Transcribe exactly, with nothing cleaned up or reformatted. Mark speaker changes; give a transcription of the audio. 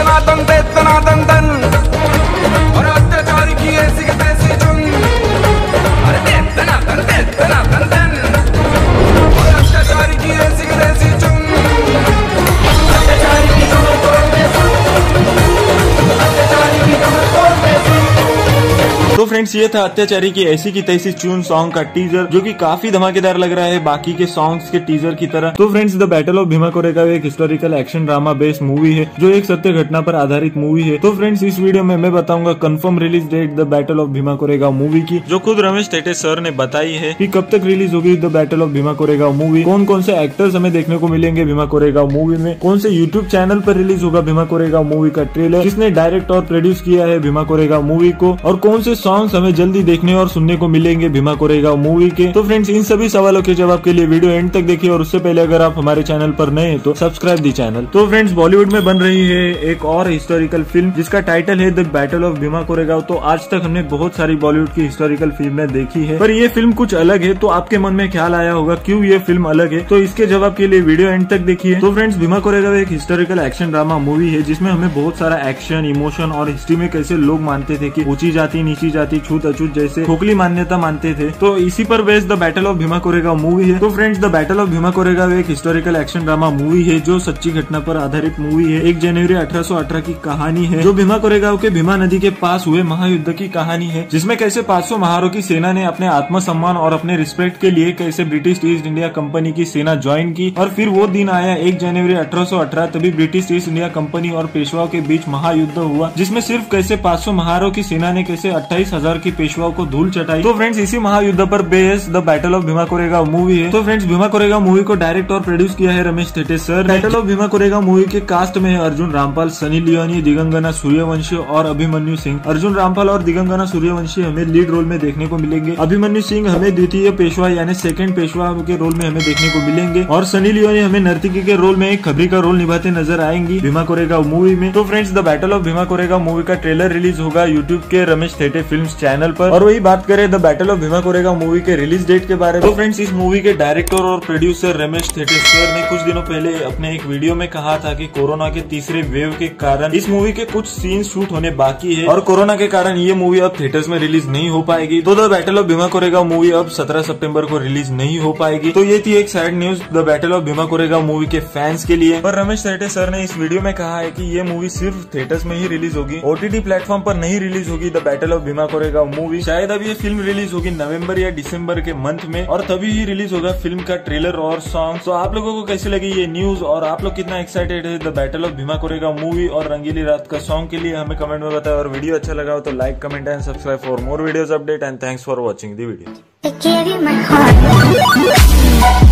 Speaker 1: इतना दन दे इतना दन दन, और अत्याचारी की ऐसी की तैसी चुन, अरे दे इतना दन दे इतना दन दन, और अत्याचारी की ऐसी की तैसी चुन, अत्याचारी की कमर तोड़ दे सुन, अत्याचारी की कमर तोड़ दे सुन।
Speaker 2: तो फ्रेंड्स ये था अत्याचारी की ऐसी की तैसी चून सॉन्ग का टीजर, जो कि काफी धमाकेदार लग रहा है बाकी के सॉन्ग्स के टीजर की तरह। तो friends the battle of Bhima Koregaon एक historical action drama based movie है, जो एक सत्य घटना पर आधारित मूवी है। तो फ्रेंड्स इस वीडियो में मैं बताऊंगा confirm release date the battle of Bhima Koregaon movie की, जो खुद रमेश थेटे सर ने बताई है कि कब तक रिलीज होगी the battle of Bhima Koregaon movie, कौन कौन से एक्टर्स हमें देखने को मिलेंगे भीमा कोरेगांव मूवी में, कौन से यूट्यूब चैनल पर रिलीज होगा भीमा कोरेगांव मूवी का ट्रेलर, किसने डायरेक्ट और प्रोड्यूस किया है भीमा कोरेगांव मूवी को, और कौन से सॉन्ग्स हमें जल्दी देखने और सुनने को मिलेंगे भीमा कोरेगांव मूवी के। तो फ्रेंड्स इन सभी सवालों के जवाब के लिए वीडियो एंड तक देखिए, और उससे पहले अगर आप हमारे चैनल पर नए हैं तो सब्सक्राइब दी चैनल। तो फ्रेंड्स बॉलीवुड में बन रही है एक और हिस्टोरिकल फिल्म जिसका टाइटल है the battle of Bhima Koregaon. तो आज तक हमने बहुत सारी बॉलीवुड की हिस्टोरिकल फिल्में देखी है, पर ये फिल्म कुछ अलग है। तो आपके मन में ख्याल आया होगा क्यों ये फिल्म अलग है, तो इसके जवाब के लिए वीडियो एंड तक देखिए। तो फ्रेंड्स भीमा कोरेगांव एक हिस्टोरिकल एक्शन ड्रामा मूवी है, जिसमें हमें बहुत सारा एक्शन, इमोशन और हिस्ट्री में कैसे लोग मानते थे कि ऊंची जाति नीची जाति छूत अछूत जैसे खोखली मान्यता मानते थे, तो इसी पर based the battle of Bhima Koregaon movie है। तो friends the battle of Bhima Koregaon एक हिस्टोरिकल एक्शन ड्रामा मूवी है, जो सच्ची घटना पर आधारित मूवी है। एक जनवरी अठारह सौ अठारह की कहानी है, जो भीमा कोरेगांव के भीमा नदी के पास हुए महायुद्ध की कहानी है, जिसमें कैसे पाँच सौ महारों की सेना ने अपने आत्मसम्मान और अपने रिस्पेक्ट के लिए कैसे ब्रिटिश ईस्ट इंडिया कंपनी की सेना ज्वाइन की, और फिर वो दिन आया एक जनवरी अठारह सौ अठारह, तभी ब्रिटिश ईस्ट इंडिया कंपनी और पेशवाओं के बीच महायुद्ध हुआ, जिसमें सिर्फ कैसे पाँच सौ महारों की सेना ने कैसे अट्ठाईस हजार की पेशवाओं को धूल चटाई। तो फ्रेंड्स इसी महायुद्ध पर based the battle of Bhima Koregaon movie है। तो फ्रेंड्स भीमा कोरेगांव मूवी को डायरेक्ट और प्रोड्यूस किया है Ramesh Thete sir. Battle of Bhima Koregaon movie के कास्ट में है अर्जुन रामपाल, सनी लियोनी, दिगंगना सूर्यवंशी और अभिमन्यु सिंह। अर्जुन रामपाल और दिगंगना सूर्यवंशी हमें लीड रोल में देखने को मिलेंगे। अभिमन्यु सिंह हमें द्वितीय पेशवा यानी सेकंड पेशवा के रोल में हमें देखने को मिलेंगे, और सनी लियोनी हमें नर्तकी के रोल में एक खबरी का रोल निभाते नजर आएंगी भीमा कोरेगांव मूवी में। तो friends the battle of Bhima Koregaon movie का ट्रेलर रिलीज होगा यूट्यूब के रमेश थेटे फिल्म्स चैनल पर। और वही बात करें the battle of Bhima Koregaon movie के रिलीज डेट के बारे में, तो फ्रेंड्स इस मूवी के डायरेक्टर और प्रोड्यूसर रमेश थेटे सर ने कुछ दिनों पहले अपने एक वीडियो में कहा था कि कोरोना के तीसरे वेव के कारण इस मूवी के कुछ सीन शूट होने बाकी है, और कोरोना के कारण ये मूवी अब थिएटर्स में रिलीज नहीं हो पाएगी। तो the battle of Bhima Koregaon movie अब सत्रह सितंबर को रिलीज नहीं हो पाएगी। तो ये थी एक sad news the battle of Bhima Koregaon movie के फैंस के लिए। पर रमेश थेटे सर ने इस वीडियो में कहा है कि ये मूवी सिर्फ थिएटर्स में ही रिलीज होगी, ओटीटी प्लेटफॉर्म पर नहीं रिलीज होगी the battle of Bhima Koregaon movie. शायद अब ये फिल्म रिलीज होगी नवंबर या दिसंबर के मंथ में, और तभी ही रिलीज होगा फिल्म का ट्रेलर और सॉन्ग। तो आप लोगों को कैसी लगी ये न्यूज, और आप लोग कितना एक्साइटेड है the battle of Bhima Koregaon movie और रंगीली रात का सॉन्ग के लिए, हमें कमेंट में बताएं। और वीडियो अच्छा लगा हो तो like, comment and subscribe for more videos update, and thanks for watching the video.